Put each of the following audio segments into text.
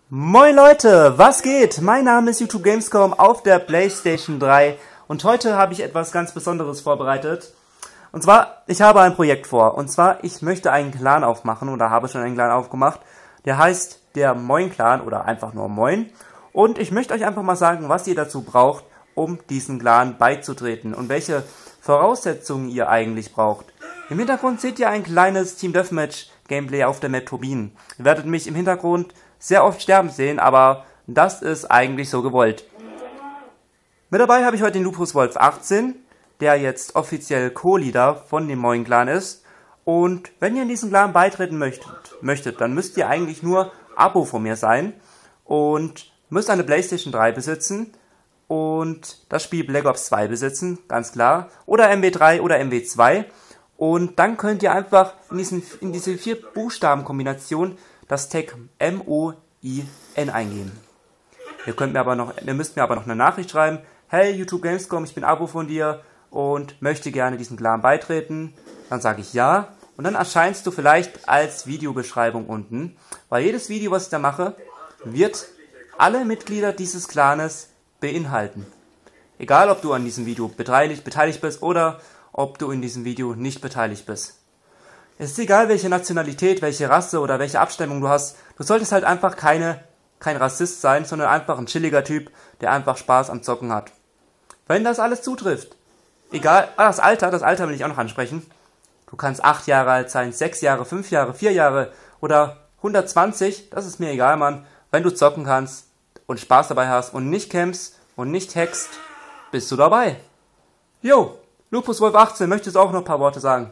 Moin Leute, was geht? Mein Name ist YouTube Gamescom auf der PlayStation 3 und heute habe ich etwas ganz Besonderes vorbereitet. Und zwar, ich habe ein Projekt vor. Und zwar, ich möchte einen Clan aufmachen oder habe schon einen Clan aufgemacht. Der heißt der Moin Clan oder einfach nur Moin. Und ich möchte euch einfach mal sagen, was ihr dazu braucht, um diesen Clan beizutreten und welche Voraussetzungen ihr eigentlich braucht. Im Hintergrund seht ihr ein kleines Team Deathmatch Gameplay auf der Map Turbinen. Ihr werdet mich im Hintergrund sehr oft sterben sehen, aber das ist eigentlich so gewollt. Mit dabei habe ich heute den LupusWolf18, der jetzt offiziell Co-Leader von dem Moin Clan ist. Und wenn ihr in diesen Clan beitreten möchtet, dann müsst ihr eigentlich nur Abo von mir sein und müsst eine PlayStation 3 besitzen und das Spiel Black Ops 2 besitzen, ganz klar, oder MW3 oder MW2. Und dann könnt ihr einfach in diese 4-Buchstaben-Kombination das Tag MOIN eingeben. Ihr müsst mir aber noch eine Nachricht schreiben. Hey YouTube Gamescom, ich bin Abo von dir und möchte gerne diesem Clan beitreten. Dann sage ich ja und dann erscheinst du vielleicht als Videobeschreibung unten. Weil jedes Video, was ich da mache, wird alle Mitglieder dieses Clanes beinhalten. Egal, ob du an diesem Video beteiligt bist oder ob du in diesem Video nicht beteiligt bist. Es ist egal, welche Nationalität, welche Rasse oder welche Abstammung du hast. Du solltest halt einfach kein Rassist sein, sondern einfach ein chilliger Typ, der einfach Spaß am Zocken hat. Wenn das alles zutrifft, egal, das Alter will ich auch noch ansprechen. Du kannst 8 Jahre alt sein, 6 Jahre, 5 Jahre, 4 Jahre oder 120, das ist mir egal, Mann. Wenn du zocken kannst und Spaß dabei hast und nicht campst und nicht hackst, bist du dabei. Jo, LupusWolf18, möchtest du auch noch ein paar Worte sagen?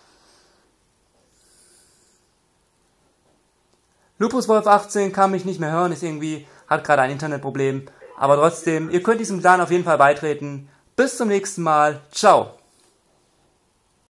LupusWolf18 kann mich nicht mehr hören, hat gerade ein Internetproblem. Aber trotzdem, ihr könnt diesem Clan auf jeden Fall beitreten. Bis zum nächsten Mal. Ciao.